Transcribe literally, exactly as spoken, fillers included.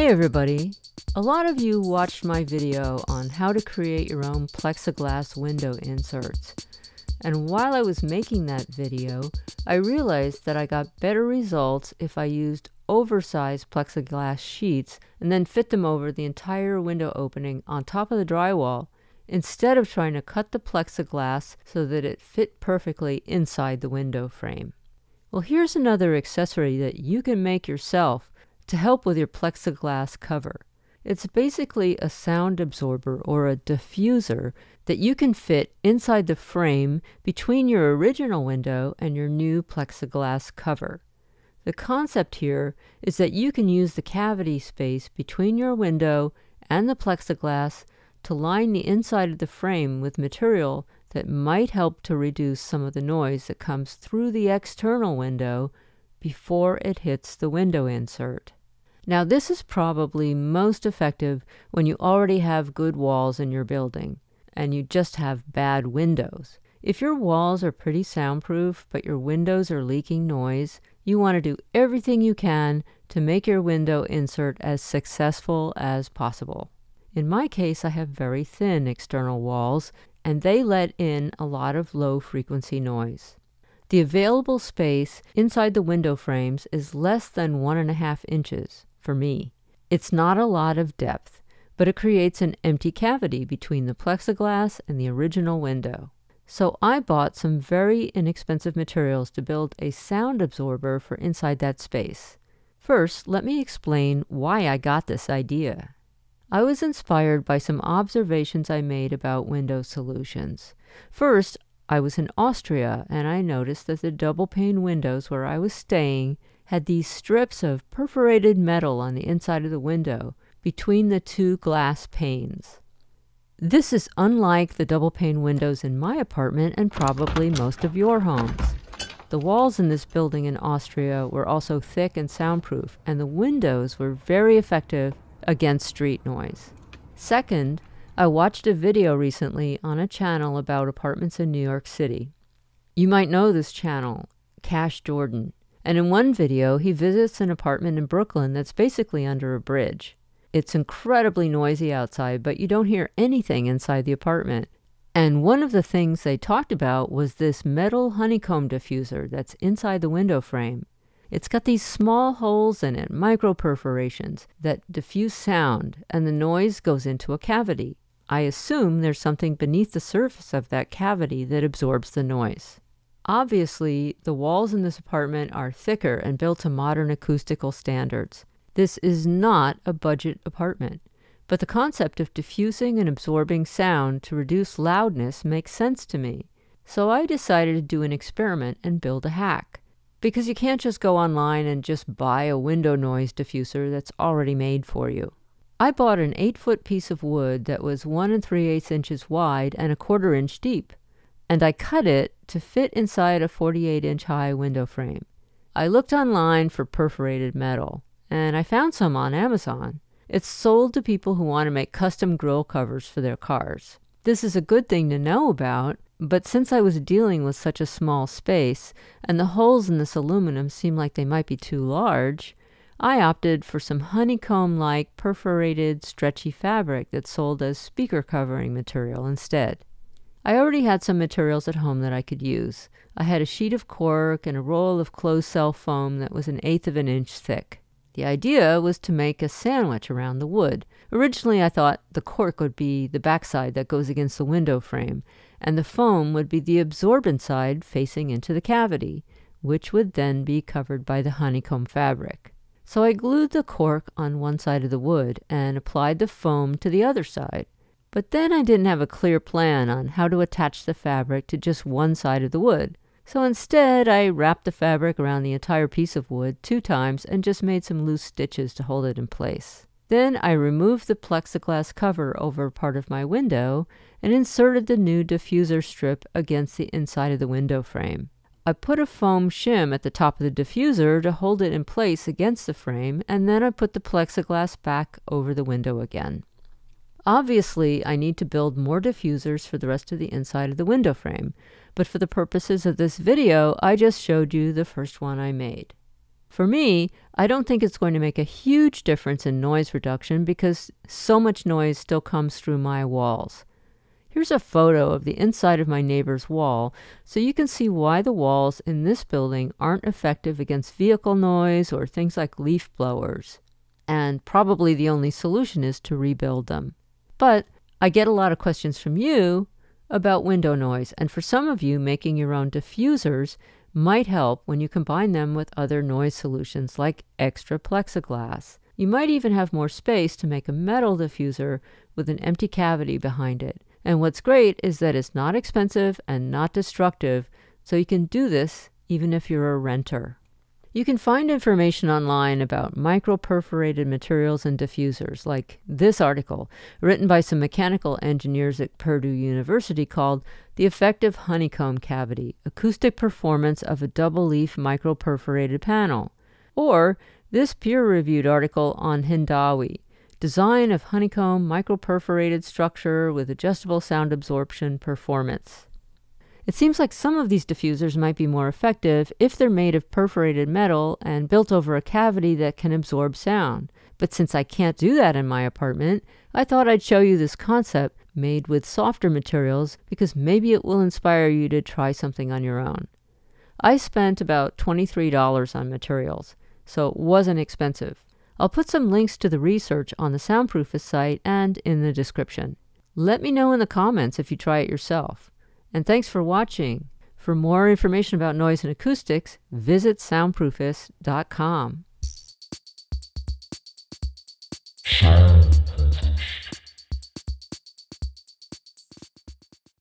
Hey everybody! A lot of you watched my video on how to create your own plexiglass window inserts. And while I was making that video, I realized that I got better results if I used oversized plexiglass sheets and then fit them over the entire window opening on top of the drywall, instead of trying to cut the plexiglass so that it fit perfectly inside the window frame. Well, here's another accessory that you can make yourself to help with your plexiglass cover. It's basically a sound absorber or a diffuser that you can fit inside the frame between your original window and your new plexiglass cover. The concept here is that you can use the cavity space between your window and the plexiglass to line the inside of the frame with material that might help to reduce some of the noise that comes through the external window before it hits the window insert. Now, this is probably most effective when you already have good walls in your building and you just have bad windows. If your walls are pretty soundproof but your windows are leaking noise, you want to do everything you can to make your window insert as successful as possible. In my case, I have very thin external walls and they let in a lot of low frequency noise. The available space inside the window frames is less than one and a half inches for me. It's not a lot of depth, but it creates an empty cavity between the plexiglass and the original window. So I bought some very inexpensive materials to build a sound absorber for inside that space. First, let me explain why I got this idea. I was inspired by some observations I made about window solutions. First, I was in Austria and I noticed that the double pane windows where I was staying had these strips of perforated metal on the inside of the window between the two glass panes. This is unlike the double pane windows in my apartment and probably most of your homes. The walls in this building in Austria were also thick and soundproof, and the windows were very effective against street noise. Second, I watched a video recently on a channel about apartments in New York City. You might know this channel, Cash Jordan, and in one video he visits an apartment in Brooklyn that's basically under a bridge. It's incredibly noisy outside, but you don't hear anything inside the apartment. And one of the things they talked about was this metal honeycomb diffuser that's inside the window frame. It's got these small holes in it, micro-perforations, that diffuse sound, and the noise goes into a cavity. I assume there's something beneath the surface of that cavity that absorbs the noise. Obviously, the walls in this apartment are thicker and built to modern acoustical standards. This is not a budget apartment, but the concept of diffusing and absorbing sound to reduce loudness makes sense to me. So I decided to do an experiment and build a hack. Because you can't just go online and just buy a window noise diffuser that's already made for you. I bought an eight foot piece of wood that was one and three eighths inches wide and a quarter inch deep, and I cut it to fit inside a forty-eight inch high window frame. I looked online for perforated metal, and I found some on Amazon. It's sold to people who want to make custom grille covers for their cars. This is a good thing to know about, but since I was dealing with such a small space, and the holes in this aluminum seemed like they might be too large, I opted for some honeycomb-like perforated stretchy fabric that's sold as speaker covering material instead. I already had some materials at home that I could use. I had a sheet of cork and a roll of closed-cell foam that was an eighth of an inch thick. The idea was to make a sandwich around the wood. Originally, I thought the cork would be the backside that goes against the window frame, and the foam would be the absorbent side facing into the cavity, which would then be covered by the honeycomb fabric. So I glued the cork on one side of the wood and applied the foam to the other side. But then I didn't have a clear plan on how to attach the fabric to just one side of the wood. So instead, I wrapped the fabric around the entire piece of wood two times and just made some loose stitches to hold it in place. Then I removed the plexiglass cover over part of my window and inserted the new diffuser strip against the inside of the window frame. I put a foam shim at the top of the diffuser to hold it in place against the frame, and then I put the plexiglass back over the window again. Obviously, I need to build more diffusers for the rest of the inside of the window frame, but for the purposes of this video, I just showed you the first one I made. For me, I don't think it's going to make a huge difference in noise reduction because so much noise still comes through my walls. Here's a photo of the inside of my neighbor's wall, so you can see why the walls in this building aren't effective against vehicle noise or things like leaf blowers. And probably the only solution is to rebuild them. But I get a lot of questions from you about window noise, and for some of you, making your own diffusers might help when you combine them with other noise solutions like extra plexiglass. You might even have more space to make a metal diffuser with an empty cavity behind it. And what's great is that it's not expensive and not destructive, so you can do this even if you're a renter. You can find information online about micro-perforated materials and diffusers, like this article, written by some mechanical engineers at Purdue University called The Effective Honeycomb Cavity, Acoustic Performance of a Double-Leaf Micro-Perforated Panel, or this peer-reviewed article on D I Y, Design of Honeycomb Micro-Perforated Structure with Adjustable Sound Absorption Performance. It seems like some of these diffusers might be more effective if they're made of perforated metal and built over a cavity that can absorb sound. But since I can't do that in my apartment, I thought I'd show you this concept made with softer materials because maybe it will inspire you to try something on your own. I spent about twenty-three dollars on materials, so it wasn't expensive. I'll put some links to the research on the Soundproofist site and in the description. Let me know in the comments if you try it yourself. And thanks for watching. For more information about noise and acoustics, visit soundproofist dot com.